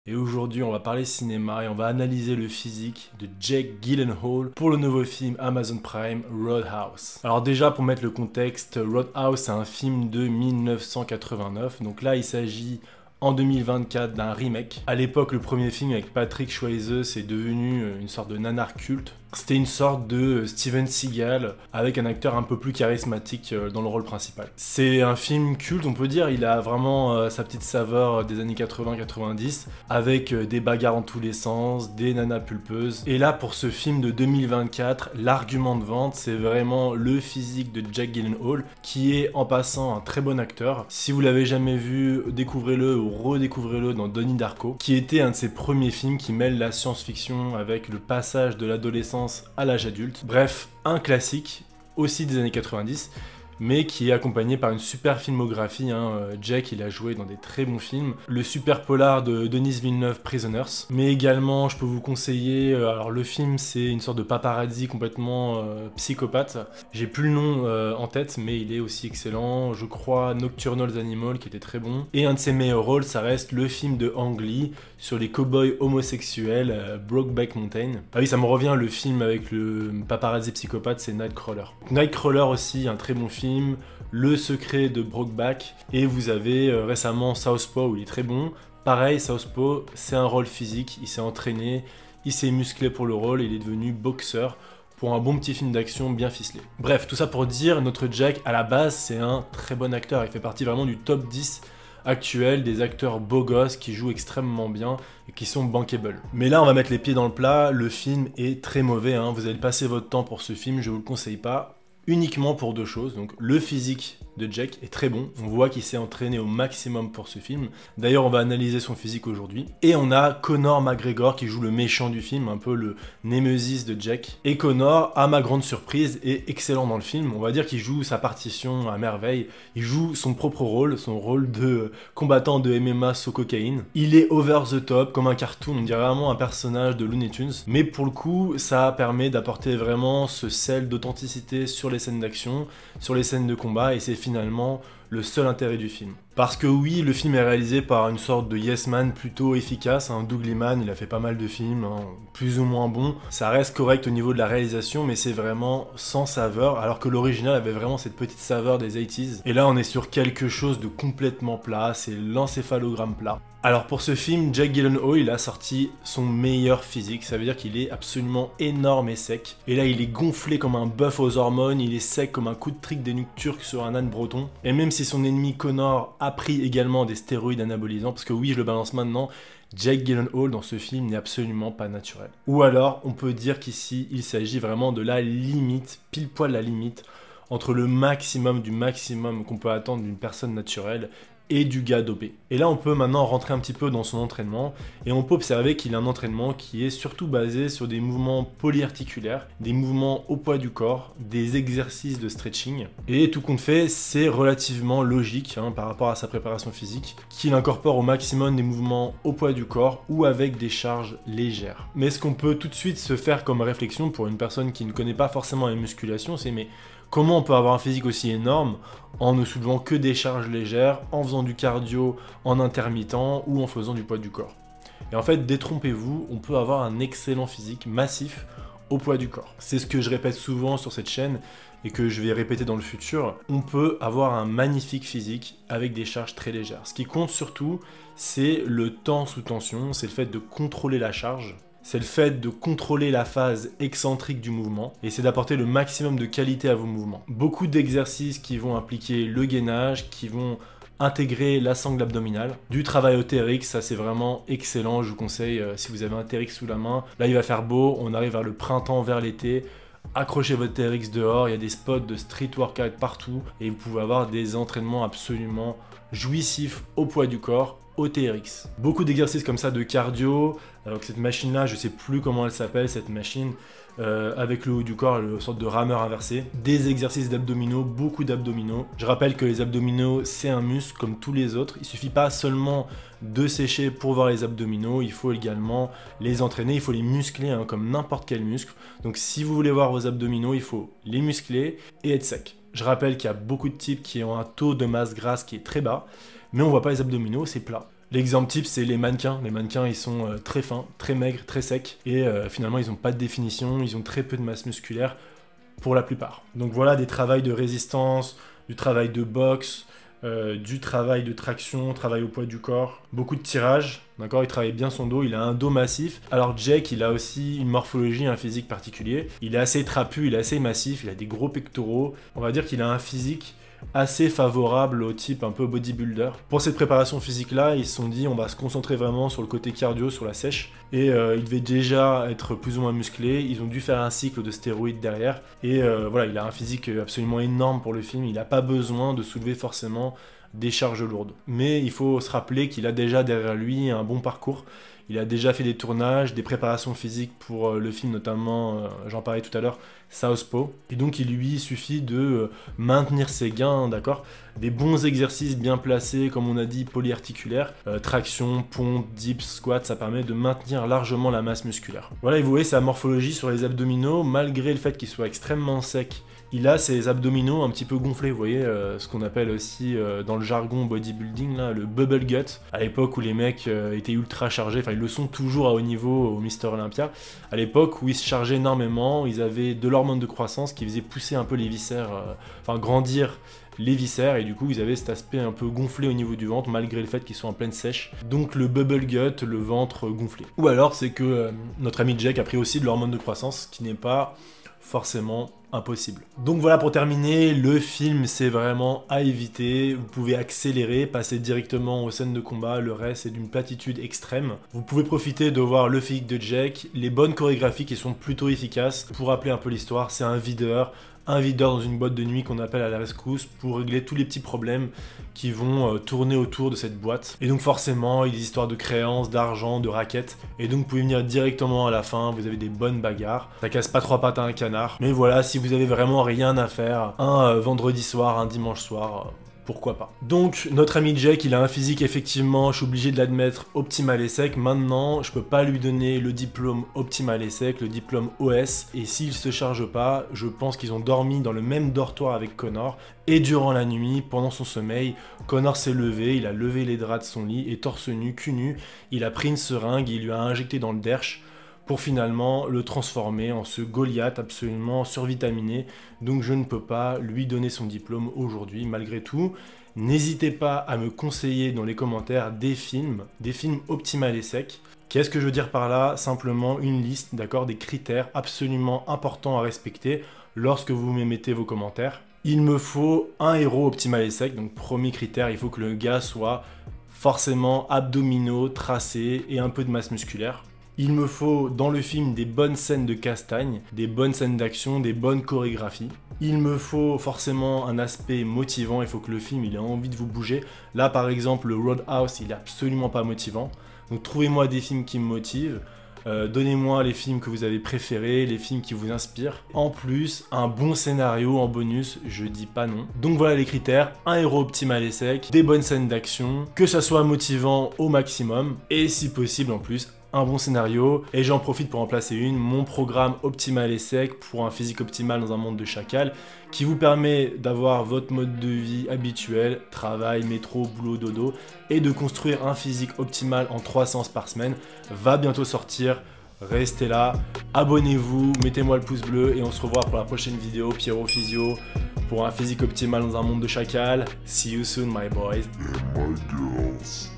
Et aujourd'hui, on va parler cinéma et on va analyser le physique de Jake Gyllenhaal pour le nouveau film Amazon Prime, Roadhouse. Alors déjà, pour mettre le contexte, Roadhouse, c'est un film de 1989. Donc là, il s'agit en 2024 d'un remake. À l'époque, le premier film avec Patrick Swayze, c'est devenu une sorte de nanar culte. C'était une sorte de Steven Seagal avec un acteur un peu plus charismatique dans le rôle principal. C'est un film culte, on peut dire, il a vraiment sa petite saveur des années 80-90 avec des bagarres en tous les sens, des nanas pulpeuses. Et là, pour ce film de 2024, l'argument de vente, c'est vraiment le physique de Jake Gyllenhaal qui est en passant un très bon acteur. Si vous l'avez jamais vu, découvrez-le ou redécouvrez-le dans Donnie Darko, qui était un de ses premiers films qui mêle la science-fiction avec le passage de l'adolescence à l'âge adulte. Bref, un classique, aussi des années 90, mais qui est accompagné par une super filmographie. Jack, il a joué dans des très bons films. Le super polar de Denis Villeneuve, Prisoners. Mais également, je peux vous conseiller, alors le film, c'est une sorte de paparazzi complètement psychopathe. J'ai plus le nom en tête, mais il est aussi excellent. Je crois Nocturnal Animal, qui était très bon. Et un de ses meilleurs rôles, ça reste le film de Ang Lee sur les cow-boys homosexuels, Brokeback Mountain. Ah oui, ça me revient, le film avec le paparazzi psychopathe, c'est Nightcrawler. Nightcrawler aussi, un très bon film. Le secret de Brokeback, et vous avez récemment Southpaw où il est très bon. Pareil, Southpaw, c'est un rôle physique, il s'est entraîné, il s'est musclé pour le rôle, et il est devenu boxeur pour un bon petit film d'action bien ficelé. Bref, tout ça pour dire, notre Jack, à la base, c'est un très bon acteur, il fait partie vraiment du top 10 actuel des acteurs beaux gosses qui jouent extrêmement bien et qui sont bankable. Mais là, on va mettre les pieds dans le plat, le film est très mauvais, vous allez passer votre temps pour ce film, je vous le conseille pas. Uniquement pour deux choses. Donc le physique de Jack est très bon, on voit qu'il s'est entraîné au maximum pour ce film. D'ailleurs, on va analyser son physique aujourd'hui. Et on a Conor McGregor qui joue le méchant du film, un peu le némésis de Jack. Et Conor, à ma grande surprise, est excellent dans le film. On va dire qu'il joue sa partition à merveille. Il joue son propre rôle, son rôle de combattant de MMA sous cocaïne. Il est over the top, comme un cartoon, on dirait vraiment un personnage de Looney Tunes. Mais pour le coup, ça permet d'apporter vraiment ce sel d'authenticité sur les scènes d'action, sur les scènes de combat, et c'est finalement le seul intérêt du film. Parce que oui, le film est réalisé par une sorte de yes man plutôt efficace, Doug Liman, il a fait pas mal de films, plus ou moins bons. Ça reste correct au niveau de la réalisation, mais c'est vraiment sans saveur, alors que l'original avait vraiment cette petite saveur des 80s. Et là, on est sur quelque chose de complètement plat, c'est l'encéphalogramme plat. Alors pour ce film, Jake Gyllenhaal, il a sorti son meilleur physique, ça veut dire qu'il est absolument énorme et sec. Et là, il est gonflé comme un bœuf aux hormones, il est sec comme un coup de trick des nuques turcs sur un âne breton. Et même si son ennemi Conor a pris également des stéroïdes anabolisants, parce que oui, je le balance maintenant, Jake Gyllenhaal dans ce film n'est absolument pas naturel. Ou alors, on peut dire qu'ici, il s'agit vraiment de la limite, pile poil la limite, entre le maximum du maximum qu'on peut attendre d'une personne naturelle et du gars dopé. Et là, on peut maintenant rentrer un petit peu dans son entraînement, et on peut observer qu'il a un entraînement qui est surtout basé sur des mouvements polyarticulaires, des mouvements au poids du corps, des exercices de stretching, et tout compte fait, c'est relativement logique par rapport à sa préparation physique, qu'il incorpore au maximum des mouvements au poids du corps ou avec des charges légères. Mais ce qu'on peut tout de suite se faire comme réflexion pour une personne qui ne connaît pas forcément la musculation, c'est mais comment on peut avoir un physique aussi énorme en ne soulevant que des charges légères, en faisant du cardio en intermittent ou en faisant du poids du corps? Et en fait, détrompez-vous, on peut avoir un excellent physique massif au poids du corps. C'est ce que je répète souvent sur cette chaîne et que je vais répéter dans le futur. On peut avoir un magnifique physique avec des charges très légères. Ce qui compte surtout, c'est le temps sous tension, c'est le fait de contrôler la charge. C'est le fait de contrôler la phase excentrique du mouvement et c'est d'apporter le maximum de qualité à vos mouvements. Beaucoup d'exercices qui vont impliquer le gainage, qui vont intégrer la sangle abdominale, du travail au TRX, ça c'est vraiment excellent, je vous conseille si vous avez un TRX sous la main. Là il va faire beau, on arrive vers le printemps, vers l'été. Accrochez votre TRX dehors, il y a des spots de street workout partout et vous pouvez avoir des entraînements absolument jouissifs au poids du corps, au TRX. Beaucoup d'exercices comme ça de cardio, alors que cette machine là, je sais plus comment elle s'appelle cette machine, avec le haut du corps, le sorte de rameur inversé. Des exercices d'abdominaux, beaucoup d'abdominaux. Je rappelle que les abdominaux, c'est un muscle comme tous les autres. Il suffit pas seulement de sécher pour voir les abdominaux, il faut également les entraîner, il faut les muscler comme n'importe quel muscle. Donc si vous voulez voir vos abdominaux, il faut les muscler et être sec. Je rappelle qu'il y a beaucoup de types qui ont un taux de masse grasse qui est très bas, mais on voit pas les abdominaux, c'est plat. L'exemple type, c'est les mannequins. Les mannequins, ils sont très fins, très maigres, très secs, et finalement, ils n'ont pas de définition, ils ont très peu de masse musculaire pour la plupart. Donc voilà, des travails de résistance, du travail de boxe, du travail de traction, travail au poids du corps, beaucoup de tirage, d'accord, il travaille bien son dos, il a un dos massif. Alors Jake, il a aussi une morphologie, un physique particulier, il est assez trapu, il est assez massif, il a des gros pectoraux, on va dire qu'il a un physique assez favorable au type un peu bodybuilder. Pour cette préparation physique là, ils se sont dit on va se concentrer vraiment sur le côté cardio, sur la sèche, et il devait déjà être plus ou moins musclé, ils ont dû faire un cycle de stéroïdes derrière, et voilà, il a un physique absolument énorme pour le film, il n'a pas besoin de soulever forcément des charges lourdes. Mais il faut se rappeler qu'il a déjà derrière lui un bon parcours. Il a déjà fait des tournages, des préparations physiques pour le film, notamment, j'en parlais tout à l'heure, Southpaw. Et donc il lui suffit de maintenir ses gains, d'accord, des bons exercices bien placés, comme on a dit, polyarticulaires, traction, pompe, dips, squat, ça permet de maintenir largement la masse musculaire. Voilà, et vous voyez sa morphologie sur les abdominaux, malgré le fait qu'il soit extrêmement sec. Il a ses abdominaux un petit peu gonflés, vous voyez, ce qu'on appelle aussi dans le jargon bodybuilding, là, le bubble gut. À l'époque où les mecs étaient ultra chargés, enfin ils le sont toujours à haut niveau au Mister Olympia, à l'époque où ils se chargeaient énormément, ils avaient de l'hormone de croissance qui faisait pousser un peu les viscères, enfin grandir les viscères, et du coup ils avaient cet aspect un peu gonflé au niveau du ventre malgré le fait qu'ils sont en pleine sèche. Donc le bubble gut, le ventre gonflé. Ou alors c'est que notre ami Jake a pris aussi de l'hormone de croissance, qui n'est pas forcément impossible. Donc voilà, pour terminer, le film c'est vraiment à éviter. Vous pouvez accélérer, passer directement aux scènes de combat, le reste c'est d'une platitude extrême. Vous pouvez profiter de voir le physique de Jake, les bonnes chorégraphies qui sont plutôt efficaces. Pour rappeler un peu l'histoire, c'est un videur dans une boîte de nuit qu'on appelle à la rescousse pour régler tous les petits problèmes qui vont tourner autour de cette boîte. Et donc forcément, il y a des histoires de créances, d'argent, de raquettes. Et donc vous pouvez venir directement à la fin, vous avez des bonnes bagarres. Ça casse pas trois pattes à un canard. Mais voilà, si vous avez vraiment rien à faire, un vendredi soir, un dimanche soir, pourquoi pas. Donc notre ami Jake, il a un physique effectivement, je suis obligé de l'admettre, optimal et sec. Maintenant, je peux pas lui donner le diplôme optimal et sec, le diplôme OS, et s'il se charge pas, je pense qu'ils ont dormi dans le même dortoir avec Connor, et durant la nuit, pendant son sommeil, Connor s'est levé, il a levé les draps de son lit, et torse nu, cul nu, il a pris une seringue, il lui a injecté dans le derche, pour finalement le transformer en ce Goliath absolument survitaminé. Donc je ne peux pas lui donner son diplôme aujourd'hui, malgré tout. N'hésitez pas à me conseiller dans les commentaires des films optimal et sec. Qu'est-ce que je veux dire par là? Simplement une liste, d'accord, des critères absolument importants à respecter lorsque vous m'émettez vos commentaires. Il me faut un héros optimal et sec, donc premier critère, il faut que le gars soit forcément abdominaux, tracés et un peu de masse musculaire. Il me faut dans le film des bonnes scènes de castagne, des bonnes scènes d'action, des bonnes chorégraphies. Il me faut forcément un aspect motivant, il faut que le film il ait envie de vous bouger. Là par exemple le Roadhouse il est absolument pas motivant. Donc trouvez-moi des films qui me motivent. Donnez-moi les films que vous avez préférés, les films qui vous inspirent. En plus, un bon scénario en bonus, je dis pas non. Donc voilà les critères, un héros optimal et sec, des bonnes scènes d'action, que ça soit motivant au maximum, et si possible en plus, un bon scénario. Et j'en profite pour en placer mon programme optimal et sec pour un physique optimal dans un monde de chacal, qui vous permet d'avoir votre mode de vie habituel, travail, métro, boulot, dodo, et de construire un physique optimal en 3 séances par semaine, va bientôt sortir. Restez là, abonnez-vous, mettez-moi le pouce bleu et on se revoit pour la prochaine vidéo Pierrot Physio pour un physique optimal dans un monde de chacal. See you soon my boys. And my girls.